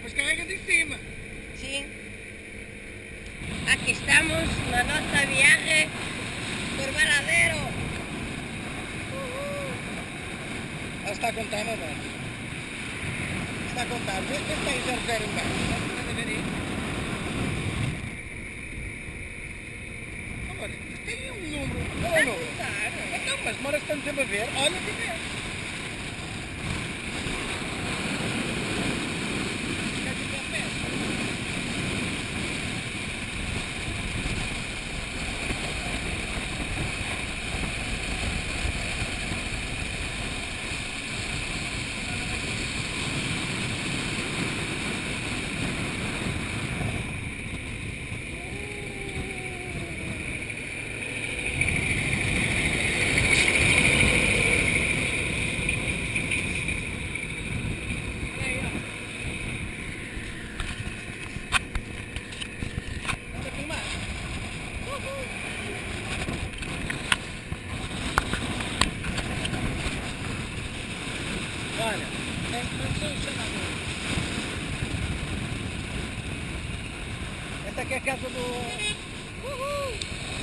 depois carrega de cima. Sim. Aquí estamos na nosa viaje por Varadero. Ela está a contar, não é? Está a contar. Vê se tem 00 embaixo. Estás a ver aí? Agora, tem um número. Qual é o número? Então, mas demoras tanto tempo a ver. Olha que vê. Olha, não sou o senador. Esta aqui é a casa do... Uhul!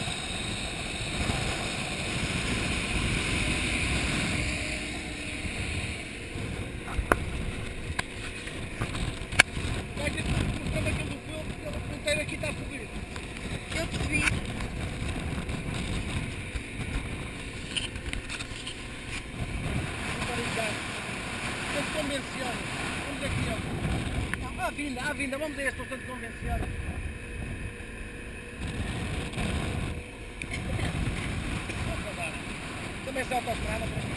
Vai ter que mostrar aquele do filme, porque a fronteira aqui está a subir. Eu percebi. Não se convenciona. Vamos aqui, ó. Não, à vinda, vamos a este, não se convenciona. Vamos agora. Também essa autostrada para